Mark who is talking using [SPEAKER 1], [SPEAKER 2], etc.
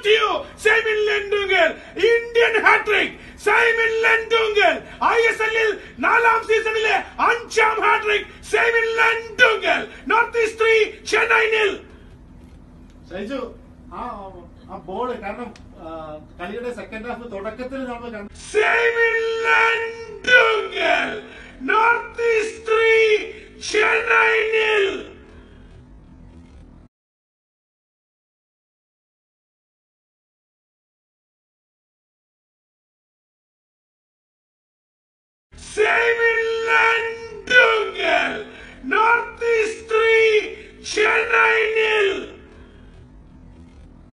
[SPEAKER 1] to you, Simon Dungal, Indian hat-trick. Simon Dungal, ISL-il 4ാം സീസണിലെ 5ാം hat trick. Simon Dungal, Northeast 3, Chennai 0.
[SPEAKER 2] Shaiju, ആ ball കാരണം കളിയുടെ സെക്കൻഡ് ഹാഫ് തുടക്കത്തിൽ നമ്മൾ കണ്ടു.
[SPEAKER 1] Simon Dungal, Northeast 3, Chennai 0. Simon Dungal, Northeast 3, Chennai 0.